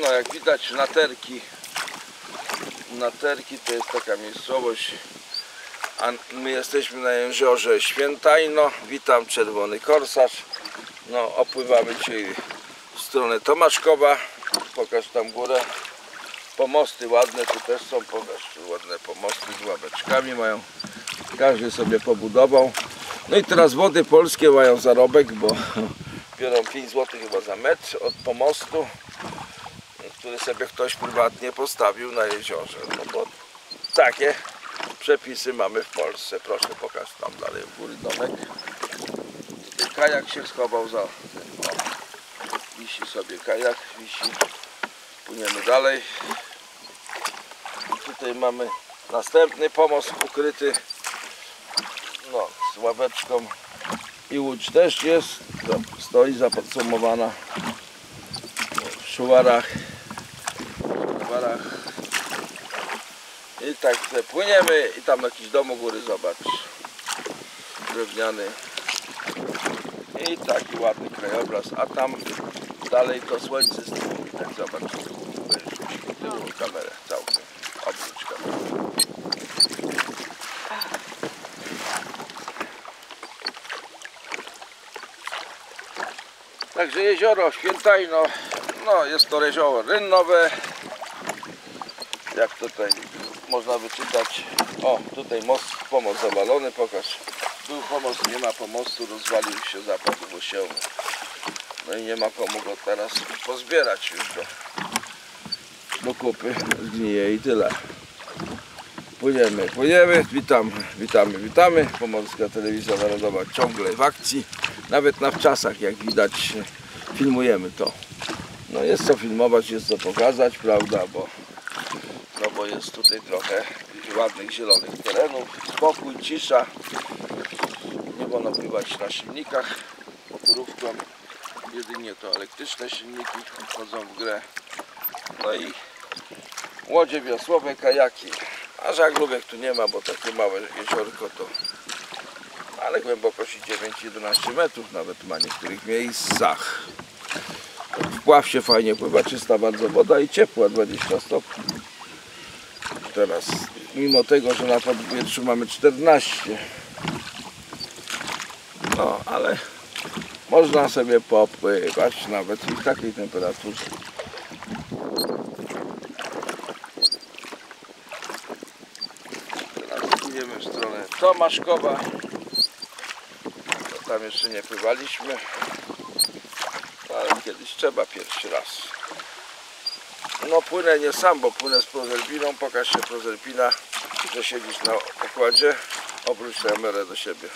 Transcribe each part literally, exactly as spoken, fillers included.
No jak widać Naterki, Naterki to jest taka miejscowość, a my jesteśmy na jeziorze Świętajno. Witam, Czerwony Korsarz. No opływamy dzisiaj w stronę Tomaszkowa. Pokaż tam górę. Pomosty ładne tu też są, pokaż ładne pomosty z ławeczkami mają. Każdy sobie pobudował. No i teraz Wody Polskie mają zarobek, bo biorą pięć złotych chyba za metr od pomostu, który sobie ktoś prywatnie postawił na jeziorze. No bo takie przepisy mamy w Polsce. Proszę, pokaż tam dalej w góry domek. Tutaj kajak się schował za... O, wisi sobie kajak, wisi. Płyniemy dalej. I tutaj mamy następny pomost ukryty, no, z ławeczką. I łódź też jest, stoi zapodsumowana w szuwarach. W szuwarach. I tak płyniemy i tam jakiś dom u góry, zobacz, drewniany. I taki ładny krajobraz, a tam dalej to słońce z tyłu widać, zobacz, tyłu kamerę całkiem, obróć kamerę. Także jezioro Świętajno, no jest to jezioro rynnowe, jak tutaj można wyczytać. O, tutaj most, pomost zawalony, pokaż. Był pomost, nie ma pomostu, rozwalił się, zapadł do się. No i nie ma komu go teraz pozbierać już go do kupy, zgnije i tyle. Płyniemy, płyniemy, witam, witamy, witamy. Pomorska Telewizja Narodowa ciągle w akcji, nawet na wczasach, jak widać, filmujemy to. No jest co filmować, jest co pokazać, prawda, bo, no bo jest tutaj trochę ładnych zielonych terenów, spokój, cisza. Nie wolno pływać na silnikach motorówką, jedynie to elektryczne silniki wchodzą w grę. No i łodzie wiosłowe, kajaki. A żaglówek tu nie ma, bo takie małe jeziorko to, ale głębokości dziewięć jedenaście metrów nawet ma w niektórych miejscach. W pław się fajnie pływa, czysta bardzo woda i ciepła, dwadzieścia stopni. Teraz, mimo tego, że na powietrzu mamy czternaście, no ale można sobie popływać nawet i w takiej temperaturze. Idziemy w stronę Tomaszkowa. Tam jeszcze nie pływaliśmy, ale kiedyś trzeba pierwszy raz. No płynę nie sam, bo płynę z Prozerpiną. Pokaż się, Prozerpina, że siedzisz na pokładzie. Obróć kamerę do siebie.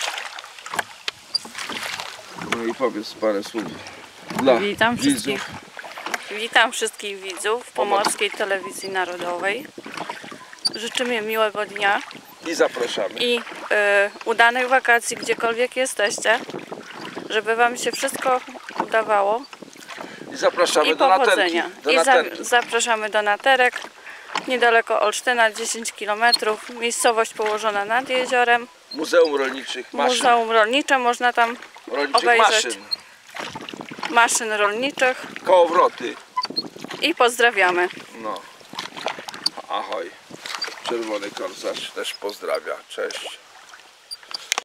No i powiedz parę słów dla Witam widzów. wszystkich. Witam wszystkich widzów Pomorskiej Telewizji Narodowej. Życzymy miłego dnia I zapraszamy. i y, udanych wakacji, gdziekolwiek jesteście, żeby Wam się wszystko udawało. I zapraszamy I do powodzenia. Naterki. Do I za, Naterki. zapraszamy do Naterek, niedaleko Olsztyna, dziesięć kilometrów. Miejscowość położona nad jeziorem. Muzeum Rolniczych Maszyn. Muzeum Rolnicze, można tam Rolniczych obejrzeć. Maszyn. Maszyn rolniczych. Kołowroty. I pozdrawiamy. No. Ahoj. Czerwony Korsarz też pozdrawia. Cześć.